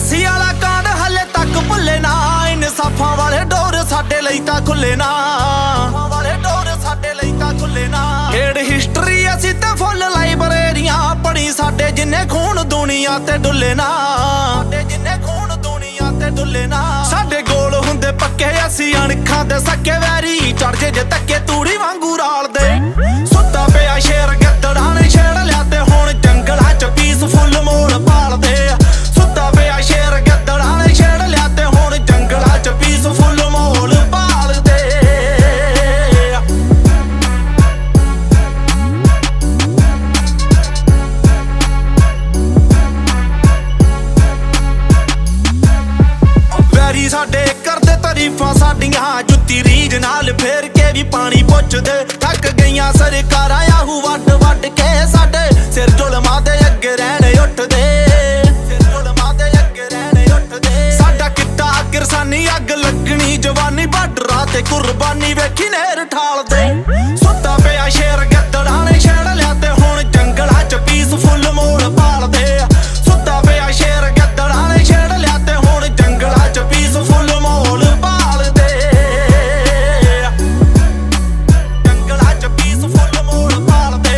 84 वाला कांड हले तक भुले ना, इंसाफां वाले डोर साडे लई तां खुले ना, वाले डोर साडे लई तां खुले ना। हेड हिस्टरी असीं ते फुल लाइब्रेरियां पढ़ी, साडे जिन्ने खून दुनिया ते डुले ना, साडे जिन्ने खून दुनिया ते डुले ना। साडे गोल हुंदे पक्के असीं अणखां दे सक्के वैरी, चढ़ जे तक्के तूड़ी वांगू राल दे। सुत्ता पिया शेर गद्दड़ां ने छेड़ लिया ते हुण जंगलां च पीसफुल मोड़ पालदे। सुत्ता पिया शेर गद्दड़ां ने छेड़ लिया ते हुण जंगलां च पीसफुल मोड़ पालदे। वैरी साडे करदे तारीफां साडियां, जुत्ती रीझ नाल फेर के भी पानी पुछदे। थक गईयां सरकारां आहू वड वड के, साडे सिर जुल्मां दे अगे रहने उठदे, सिर जुल्मां दे अगे रहने उठदे। साडा किता किरसानी अग लगनी, जवानी बार्डरां ते कुर्बानी वेखी नेर ठालदे। सुत्ता पिया शेर गद्दड़ां ने छेड़ लिया ते हुण जंगलां च पीसफुल मोड़ पालदे। सुत्ता पिया शेर गद्दड़ां ने छेड़ लिया ते हुण जंगलां च पीसफुल मोड़ पालदे। जंगलां च पीसफुल मोड़ पालदे।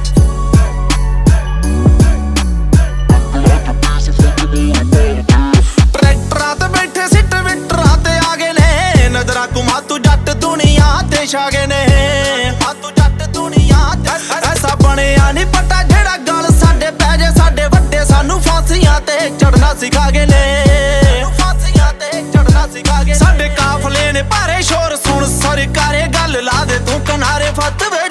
ट्रैक्टरां ते बैठे सिट विटरां ते आ गए ने, नजरा घुमा तू जट दुनिया ते छा गए ने। तू जट दुनिया ऐसा बनिया नहीं पता जेड़ा गल साडे पै जे, साडे वड्डे सानू फांसियां ते चढ़ना सिखा गए ने, फांसियां ते चढ़ना सिखा गए। साडे काफले ने भारे शोर सुन सरकारे, गल ला दे तू किनारे फत वे